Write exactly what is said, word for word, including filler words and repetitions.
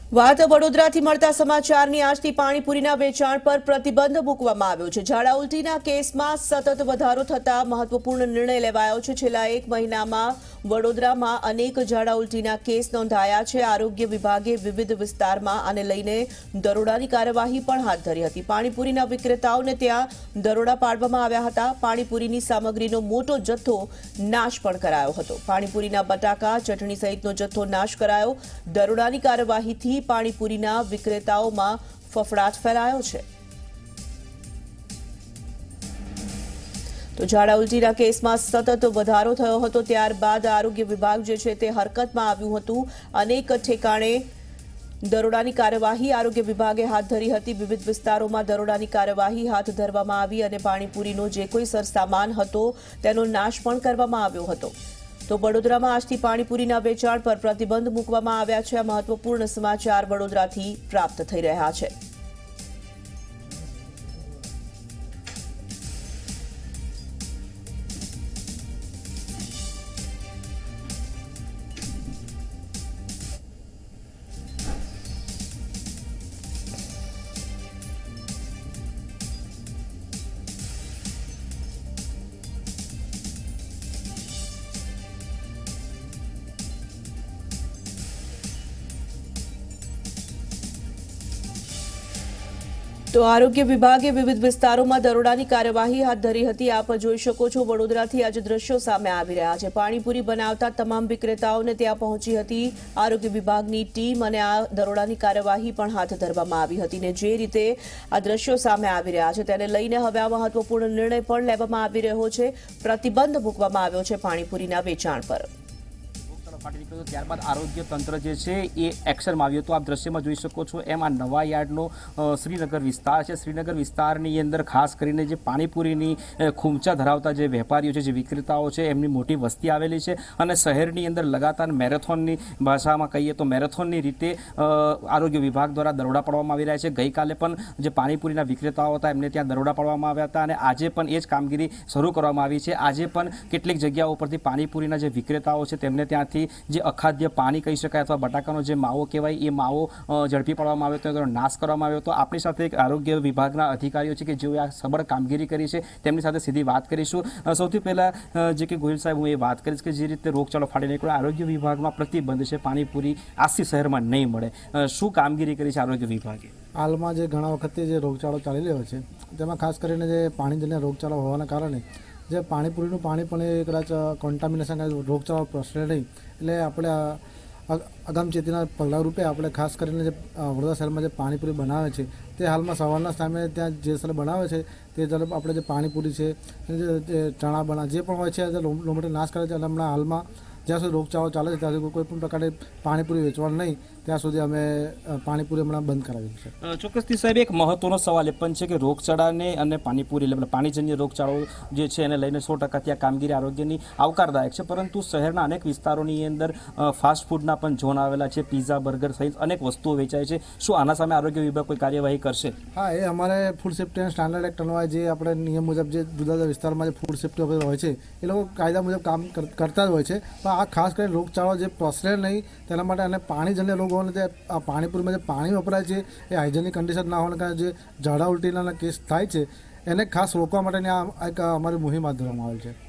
વાત વડોદરાથી મળતા સમાચારની આજથી પાણીપુરીના વેચાણ પર પ્રતિબંધ મૂકવામાં આવ્યો છે। ઝાડા ઉલટીના કેસમાં સતત વધારો થતા મહત્વપૂર્ણ નિર્ણય લેવાયો છે। છેલ્લા એક મહિનામાં વડોદરામાં અનેક ઝાડા ઉલટીના કેસ નોંધાયા છે। આરોગ્ય વિભાગે વિવિધ વિસ્તારમાં આને લઈને દરોડાની કાર્યવાહી પણ હાથ ધરી હતી। પાણીપુરીના વિક્રેતાઓને ત્યાં દરોડા પાડવામાં આવ્યા હતા। પાણીપુરીની સામગ્રીનો મોટો જથ્થો નાશ પણ કરાયો હતો। પાણીપુરીના બટાકા, ચટણી સહિતનો જથ્થો નાશ કરાયો। દરોડાની કાર્યવાહીથી પાણીપુરીના વિક્રેતાઓમાં ફફડાટ ફેલાયો છે। તો ઝાડા ઉલટીના કેસમાં સતત વધારો થયો હતો, ત્યારબાદ આરોગ્ય વિભાગ જે છે તે હરકતમાં આવ્યું હતું। અનેક ઠેકાણે દરોડાની કાર્યવાહી આરોગ્ય વિભાગે હાથ ધરી હતી। વિવિધ વિસ્તારોમાં દરોડાની કાર્યવાહી હાથ ધરવામાં આવી અને પાણીપુરીનો જે કોઈ સરસામાન હતો તેનો નાશ પણ કરવામાં આવ્યો હતો। તો વડોદરામાં આજથી પાણીપુરીના વેચાણ પર પ્રતિબંધ મૂકવામાં આવ્યા છે। આ મહત્વપૂર્ણ સમાચાર વડોદરાથી પ્રાપ્ત થઈ રહ્યા છે। તો આરોગ્ય વિભાગે વિવિધ વિસ્તારોમાં દરોડાની કાર્યવાહી હાથ ધરી હતી। આપ જોઈ શકો છો વડોદરાથી આજે દ્રશ્યો સામે આવી રહ્યા છે। પાણીપુરી બનાવતા તમામ વિક્રેતાઓને ત્યાં પહોંચી હતી આરોગ્ય વિભાગની ટીમ અને આ દરોડાની કાર્યવાહી પણ હાથ ધરવામાં આવી હતી। ને જે રીતે આ દ્રશ્યો સામે આવી રહ્યા છે તેને લઈને હવે આ મહત્વપૂર્ણ નિર્ણય પણ લેવામાં આવી રહ્યો છે। પ્રતિબંધ મૂકવામાં આવ્યો છે પાણીપુરીના વેચાણ પર। ત્યારબાદ આરોગ્ય તંત્ર જે છે એ એક્શનમાં આવ્યું હતું। આપ દ્રશ્યમાં જોઈ શકો છો એમ આ નવા યાર્ડનો શ્રીનગર વિસ્તાર છે। શ્રીનગર વિસ્તારની અંદર ખાસ કરીને જે પાણીપુરીની ખૂંચા ધરાવતા જે વેપારીઓ છે, જે વિક્રેતાઓ છે, એમની મોટી વસ્તી આવેલી છે અને શહેરની અંદર લગાતાર મેરેથોનની ભાષામાં કહીએ તો મેરેથોનની રીતે આરોગ્ય વિભાગ દ્વારા દરોડા પાડવામાં આવી રહ્યા છે। ગઈકાલે પણ જે પાણીપુરીના વિક્રેતાઓ હતા એમને ત્યાં દરોડા પાડવામાં આવ્યા હતા અને આજે પણ એ જ કામગીરી શરૂ કરવામાં આવી છે। આજે પણ કેટલીક જગ્યાઓ પરથી પાણીપુરીના જે વિક્રેતાઓ છે તેમને ત્યાંથી જે અખાદ્ય પાણી કહી શકાય અથવા બટાકાનો જે માવો કહેવાય એ માવો ઝડપી પાડવામાં આવ્યો હતો, તેનો નાશ કરવામાં આવ્યો હતો। આપણી સાથે એક આરોગ્ય વિભાગના અધિકારીઓ છે કે જેઓએ આ સબળ કામગીરી કરી છે, તેમની સાથે સીધી વાત કરીશું। સૌથી પહેલાં જે કે ગોહિલ સાહેબ, હું એ વાત કરીશ કે જે રીતે રોગચાળો ફાટી નીકળ્યો, આરોગ્ય વિભાગમાં પ્રતિબંધ છે, પાણીપુરી આજથી શહેરમાં નહીં મળે, શું કામગીરી કરી છે આરોગ્ય વિભાગે? હાલમાં જે ઘણા વખતથી જે રોગચાળો ચાલી રહ્યો છે તેમાં ખાસ કરીને જે પાણીજન્ય રોગચાળો હોવાના કારણે જે પાણીપુરીનું પાણી પણ એ કદાચ કોન્ટામિનેશન રોગચાળો પ્રસરે નહીં, એટલે આપણે અગમચેતીના પગલા રૂપે આપણે ખાસ કરીને જે વડોદરા શહેરમાં જે પાણીપુરી બનાવે છે તે હાલમાં સવારના ટાઈમે ત્યાં જે સ્થળે બનાવે છે તે તરફ આપણે જે પાણીપુરી છે, જે ચણા બના જે પણ હોય છે લોમટે નાશ કરે છે અને હમણાં હાલમાં જ્યાં સુધી રોગચાળો ચાલે છે ત્યાં સુધી કોઈ પણ પ્રકારે પાણીપુરી વેચવાનું નહીં, ત્યાં સુધી અમે પાણીપુરી હમણાં બંધ કરાવી છે। ચોક્કસથી સાહેબ, એક મહત્વનો સવાલ એ પણ છે કે રોગચાળાને અને પાણીપુરી એટલે પાણીજન્ય રોગચાળો જે છે એને લઈને સો ટકા ત્યાં કામગીરી આરોગ્યની આવકારદાયક છે, પરંતુ શહેરના અનેક વિસ્તારોની અંદર ફાસ્ટ ફૂડના પણ ઝોન આવેલા છે, પીઝા, બર્ગર સહિત અનેક વસ્તુઓ વેચાય છે। શું આના સામે આરોગ્ય વિભાગ કોઈ કાર્યવાહી કરશે? હા, એ અમારે food safety and standard act અન્વયે જે આપણે નિયમ મુજબ જે જુદા જુદા વિસ્તારમાં જે ફૂડ સેફ્ટી ઓફિસર હોય છે એ લોકો કાયદા મુજબ કામ કરતા જ હોય છે। પણ આ ખાસ કરીને રોગચાળો જે પ્રસરે નહીં તેના માટે અને પાણીજન્ય રોગ હોવાને તે આ પાણીપુરીમાં જે પાણી વપરાય છે એ હાઇજેનિક કન્ડિશન ના હોવાને કારણે જે ઝાડા ઉલટીના કેસ થાય છે એને ખાસ રોકવા માટેની આ એક અમારી મુહિમ હાથ ધરવામાં આવેલ છે।